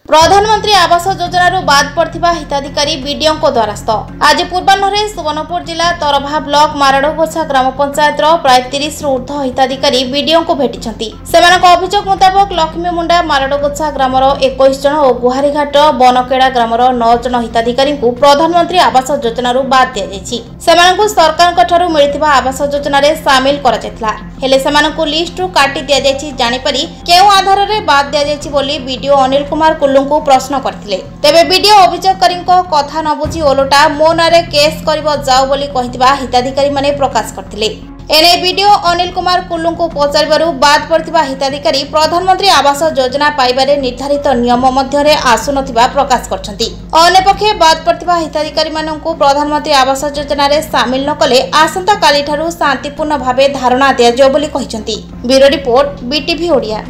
प्रधानमंत्री आवास योजना बाद पड़ता हिताधिकारी बीडीओ द्वारस्थ आज पूर्वाह्न सुवर्णपुर जिला तरभा ब्लॉक माराडगोछा ग्राम पंचायत प्राय 30 रु ऊर्ध्व हिताधिकारी बीडीओ को भेटी अभियोग मुताबक लक्ष्मी मुंडा माराडगोछा ग्राम 21 जन और गुहारीघाट बनकेड़ा ग्राम 9 जन हिताधिकारी प्रधानमंत्री आवास योजना बाद दी सरकार मिलता आवास योजना सामिल कर लिस्ट काटी दि जापरि केउ आधार में बाद दी बीडीओ अनिल कुमार कुल्लू को प्रश्न करथिले। तेबे वीडियो अभियोगकारी कथा न बुझी ओलोटा मो नारे केस करिवो जाओ बोली कहितबा हिताधिकारी माने प्रकाश करथिले। एने वीडियो अनिल कुमार कुल्लू को पचारिबारु बाद पड़ता हिताधिकारी प्रधानमंत्री आवास योजना पाइबारे निर्धारित नियम मध्यरे आसुनथिबा प्रकाश करछंती। अन्यपक्षे बाद पड़ता हिताधिकारी माननकु प्रधानमंत्री आवास योजना रे सामिल न कले आसंता काली ठारु शांतिपूर्ण भावे धारणा दिया जो बोली कहिसंती। Bureau report BTV Odia.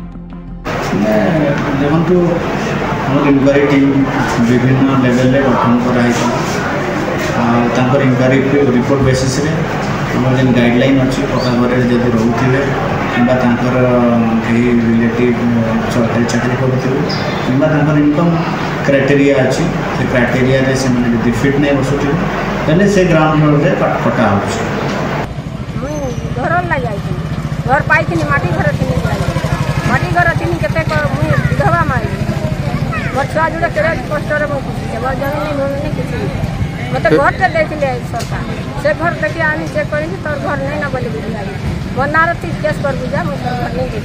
देखु आम इनक्वारी टीम विभिन्न लेवल में गठन कर इनक्वारी रिपोर्ट बेसिस आम जो गाइडलाइन अच्छी पक्का घर जब रोथे कि रिलेटिव सरकारी चाकरी करूँ इनकम क्राइटेरिया अच्छी से क्राइटेरिया से फिट नहीं बसुते से ग्राउंड फ्लोर कटा घर पाई माटी घर माटी घर थी के विधवा माई मोर छुआ जोड़े केड़े कष्ट मोर जमीन मिलनी किसी मत घर टे देते सरकार से घर देखिए आनी चेक कर तोर घर नहीं ना बोली बुझा बनार थी केस कर बुझा मोर घर नहीं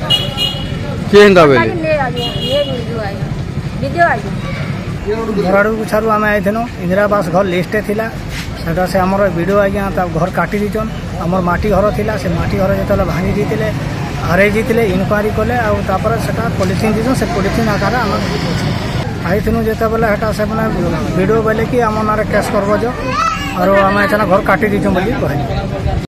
वीडियो आई घराड़ू आम आई इंदिरा आवास घर लिस्ट थिला सेटा से आमर वीडियो आज्ञा घर काटी दीचन आमर माटी घर थिला से माटी घर जो भांगी देते हरई जीते इनक्वारी कले आटा पॉलिथिन दीचन से पॉलिथिन आकार आम आई जो बेले से वीडियो बोले कि आम ना केस करब जो और आम घर काटी दीचुँ बोली कहे।